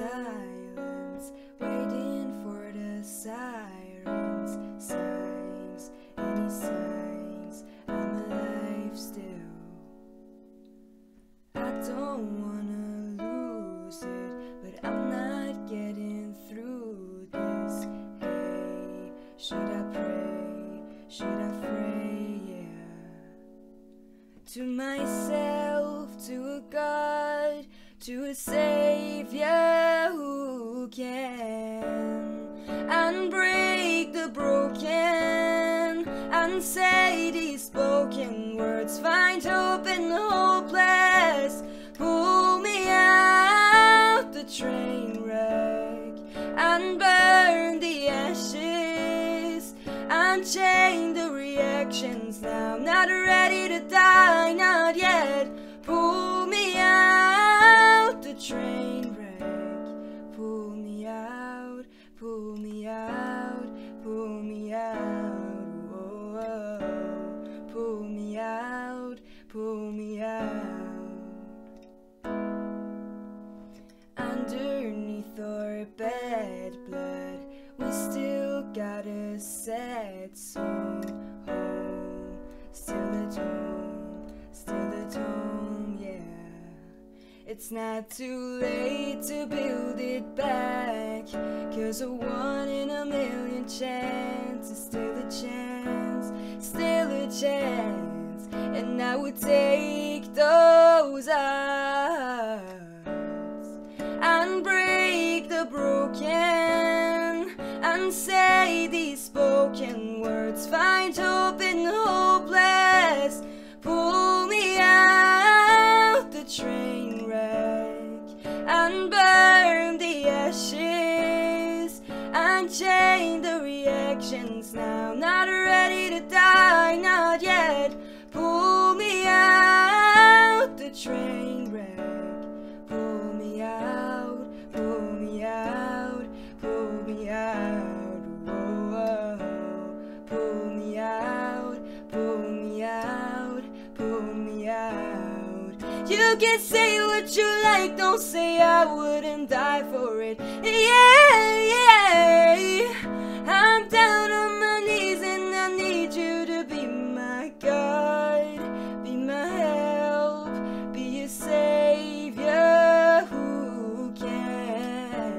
silence, waiting for the sirens. Signs, any signs, I'm alive still. I don't wanna lose it, but I'm not getting through this. Hey, should I pray? Should I pray? Yeah. To myself, to a God, to a Savior who can unbreak the broken and say these spoken words. Find hope in the hopeless. Pull me out the train wreck and burn the ashes and change the reactions. Now I'm not ready to die, not yet. Pull me out the train wreck. Pull me out, pull me out, pull me out. Oh, oh. Pull me out, pull me out. Underneath our bed blood, we still got a sad song. Home, still at home, still at home, yeah. It's not too late to build it back, 'cause a 1 in a million chance is still a chance, still a chance. And I would take those odds and break the broken and say these spoken words. Find hope in the hopeless. Pull me out the train wreck and burn the ashes and change the reactions. Now I'm not ready to die, not yet. Pull me out the train wreck. Pull me out, pull me out, pull me out. Oh, oh. Pull me out, pull me out, pull me out. You can say what you like, don't say I wouldn't die for it. Yeah, yeah. I'm down on my knees and I need you to be my God, be my help, be a Savior who can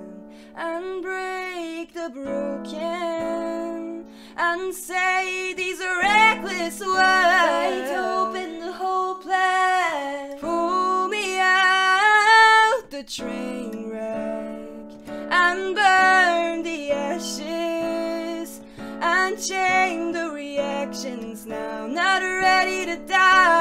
unbreak the broken and say these reckless words. Find hope in the hopeless. Pull me out the train wreck and burn the ashes and change the reactions. Now I'm not ready to die.